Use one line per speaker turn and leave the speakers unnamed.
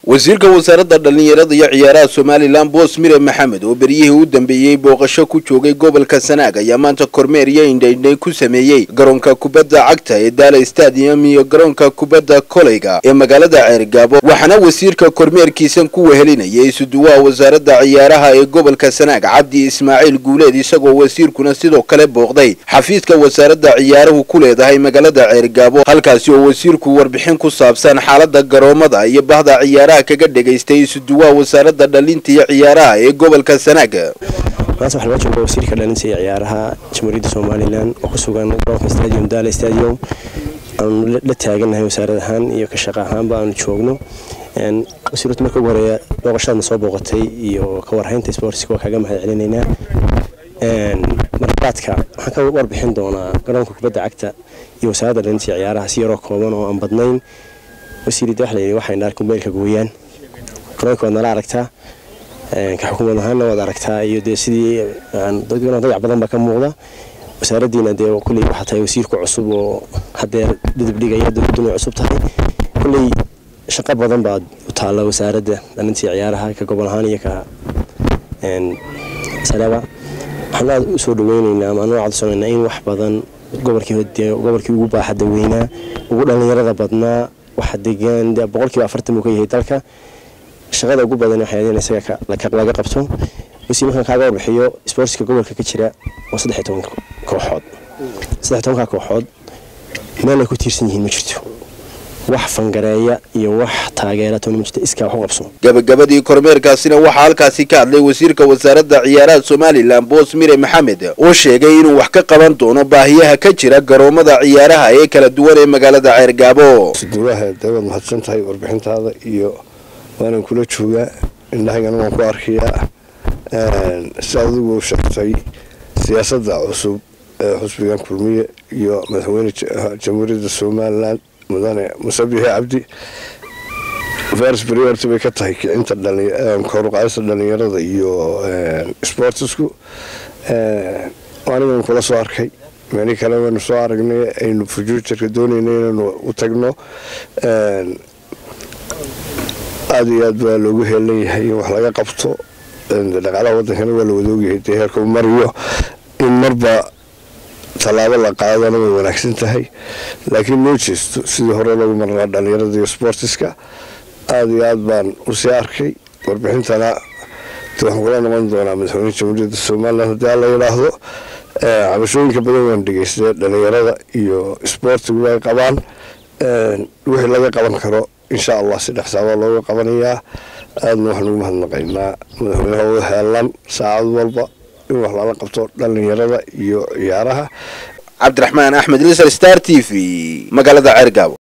wasiirka wasaaradda dhalinyarada iyo ciyaaraha Soomaaliland Boos Mire Maxamed oo beriyihii u dambeeyay booqasho ku joogay gobolka Sanaag ayaa maanta kormeer iyo indhaydhay ku sameeyay garoonka kubadda cagta ee Daala Stadium iyo garoonka kubadda kolayga ee magaalada Ceergaabo waxaana wasiirka kormeerkiisan ku wehelinayay isuduwaha wasaaradda ciyaaraha ee gobolka Sanaag Cabdi Ismaaciil Guuleed isagoo wasiirkuna sidoo kale booqday xafiiska wasaaradda ciyaaruhu ku leedahay magaalada Ceergaabo halkaas oo wasiirku warbixin ku saabsan xaaladda garoomada iyo bahda ciyaaraha kaga dhageystay isuduwaha wasaaradda dhalinta iyo ciyaaraha ee gobolka Sanaag
maanta waxa la joogo wasiirka dhalinta iyo ciyaaraha Jamhuuriyadda Soomaaliland oo ku sugan garoonka stadium Daala Stadium aan la taaganahay wasaaradahan iyo ka shaqo ahaan baan joogno wasiirtu markii ugu horeeyay booqashada soo booqatay iyo ka warhaynta sports ka kaga mahadcelinayna markaadka waxaan ka warbixin doonaa garoonka kubadda cagta iyo wasaaradda dhalinta iyo ciyaaraha si yar kooban oo aan badnayn wasiirada waxay naar kumeelka gooyaan garoonka nala aragtaa ka xukuumad ahaan wada aragtaa iyo sidii dadweynaha dad badan ba ka muuqda wasaaraddiina kulli waxa tahay wasiirku cusub oo hadeer dib dhigaya dowladda cusub tahay kulli shaqo badan baad u taala wasaaradda dhalinta ciyaaraha ka gobol ahaan iyo ka salaaba waxaan u soo dhaweynaynaa ama nooc codsanayna in wax badan gobolkii ugu baaxadda weynaa ugu dhalinyarada badnaa waxa deegaan 40% ka yahay dalka shaqada ugu badan waxay ahayd in isaga laga qabto wasiirka kaaga warbixiyo sportska gobolka ka jira oo 13 kooxood 13 kooxood meel ay ku tiirsan yihiin ma jirto wax fangareeya iyo wax taageero toona ma jirto iska wax u qabso
gabagabadii kormeerkaasina waxa halkaasi ka hadlay wasiirka wasaaradda ciyaaraha Soomaaliland Boos Mire Maxamed oo sheegay inuu wax ka qaban doono baahiyaha ka jira garoomada ciyaaraha ee kala duwan ee magaalada Ceergaabo
isuduwaha dawlad mahadsan tahay warbixintaada iyo waan kula joogaa indhahaygan waan ku arkiyaa saadigu shaqtay siyaasadda cusub xusbigan kulmiye iyo madaxweynaha Jamhuuriyadda Soomaaliland mudane Musabihi Cabdi first priority bay ka tahay inta kor u qaadista dhalinyarada iyo sportsku waan kula soo arkay meel kale waan soo aragnay aynu future doonaynay inaan u tagno aad iyo aad baa loogu heleeyahay wax laga qabto dhaqaalaha waddanka waa la wadoogahay heerka mariyo in marba talaabo la qaadana way wanaagsan tahay laakiin loo jeesto sidii hore loogu marnaa dhalinyarada iyo sportska aad iyo aad baan u sii arkay warbixintana waxaan kula noqon doonaa madaxweynaha Jamhuuriyadda Soomaaliland haddii la yiraahdo cabashooyinka badan waan dhageystay dhalinyarada iyo sportigu ay qabaan wixii laga qaban karo insha Allah si dhaxsaaba looga qabanayaa aadna waxaan ugu mahadnaqaynaa madaxweynaha heelan saacad walba in wax la qabto dhalinyarada iyo ciyaaraha
Cabdiraxmaan Axmed Lisar Star TV magaalada Ceergaabo.